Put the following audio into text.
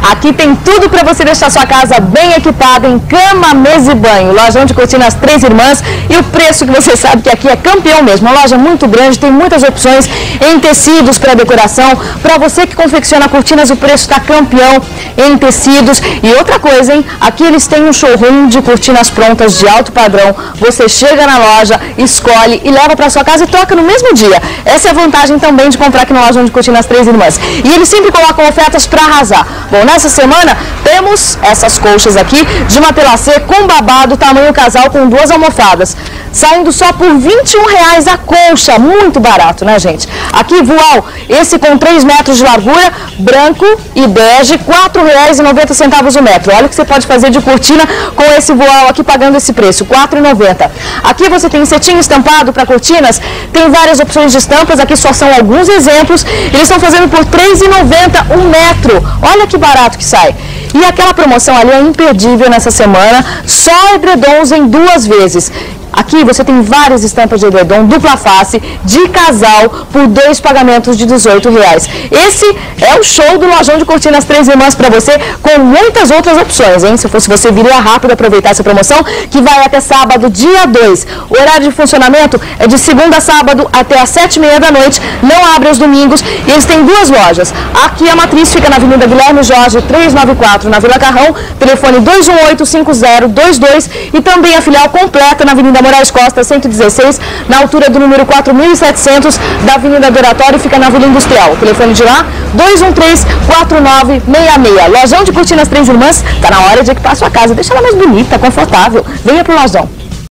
Aqui tem tudo para você deixar sua casa bem equipada em cama, mesa e banho. Lojão de cortinas Três Irmãs e o preço que você sabe que aqui é campeão mesmo. Uma loja muito grande, tem muitas opções em tecidos para decoração. Para você que confecciona cortinas, o preço está campeão em tecidos. E outra coisa, hein? Aqui eles têm um showroom de cortinas prontas de alto padrão. Você chega na loja, escolhe e leva para sua casa e troca no mesmo dia. Essa é a vantagem também de comprar aqui na Lojão de Cortinas Três Irmãs. E eles sempre colocam ofertas para arrasar. Bom, nessa semana temos essas colchas aqui de Matelacê com babado, tamanho casal com 2 almofadas. Saindo só por R$21 a colcha, muito barato, né, gente? Aqui, voal, esse com 3 metros de largura, branco e bege, R$4,90 o metro. Olha o que você pode fazer de cortina com esse voal aqui, pagando esse preço, R$4,90. Aqui você tem cetim estampado para cortinas, tem várias opções de estampas, aqui só são alguns exemplos. Eles estão fazendo por R$3,90 um metro. Olha que barato que sai. E aquela promoção ali é imperdível nessa semana, só edredons em 2 vezes. Aqui você tem várias estampas de edredom, dupla face, de casal, por 2 pagamentos de R$18. Esse é o show do Lojão de Cortinas Três Irmãs para você, com muitas outras opções, hein? Se fosse você, viria rápido aproveitar essa promoção, que vai até sábado, dia 2. O horário de funcionamento é de segunda a sábado até às 7h30 da noite, não abre aos domingos, e eles têm 2 lojas. Aqui a matriz fica na Avenida Guilherme Jorge, 394, na Vila Carrão, telefone 218-5022, e também a filial completa na Avenida Moraes Costa, 116, na altura do número 4700 da Avenida do Oratório, fica na Vila Industrial. O telefone de lá, 213-4966. Lojão de Cortinas Três Irmãs, tá na hora de equipar sua casa, deixa ela mais bonita, confortável. Venha pro Lojão.